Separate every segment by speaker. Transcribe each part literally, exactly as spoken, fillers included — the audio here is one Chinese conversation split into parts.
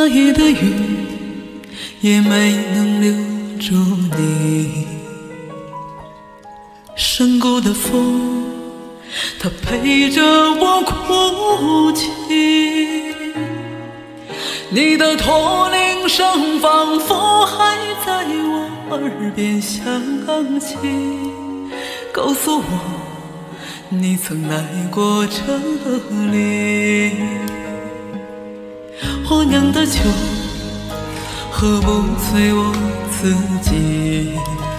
Speaker 1: 那夜的雨也没能留住你，山谷的风它陪着我哭泣，你的驼铃声仿佛还在我耳边响起，告诉我你曾来过这里。我酿的酒喝不醉我自己，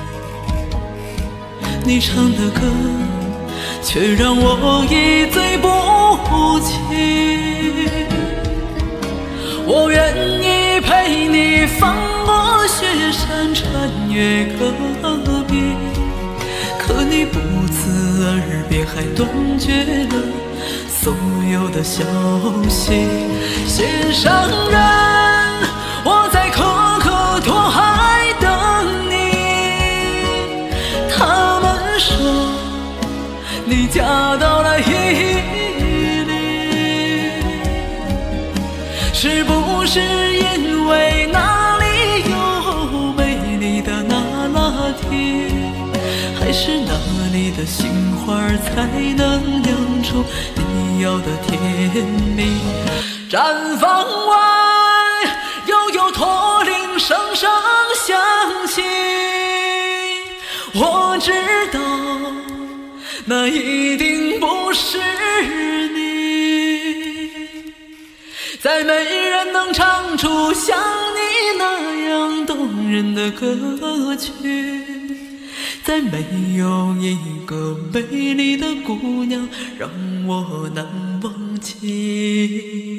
Speaker 1: 你唱的歌却让我一醉不起。我愿意陪你翻过雪山，穿越戈壁，可你不辞而别，还断绝了所有的消息。心上人，我在可可托海等你。他们说你嫁到了伊犁，是不是因为那里有美丽的那拉提，还是那里的杏花才能酿出你要的甜蜜？毡房外又有驼铃声声响起，我知道那一定不是你，再没人能唱出像你那样动人的歌曲，再没有一个美丽的姑娘让我难忘记。